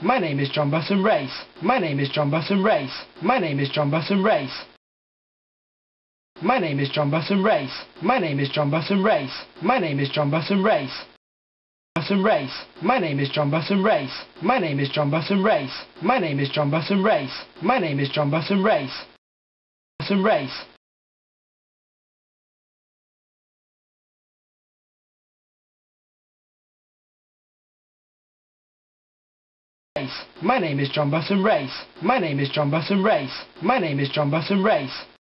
My name is John Burton Race. My name is John Burton Race. My name is John Burton Race. My name is John Burton Race. My name is John Burton Race. My name is John Burton Race. Burton Race. My name is John Burton Race. My name is John Burton Race. My name is John Burton Race. My name is John Burton Race. Burton Race. My name is John Burton Race. My name is John Burton Race. My name is John Burton Race.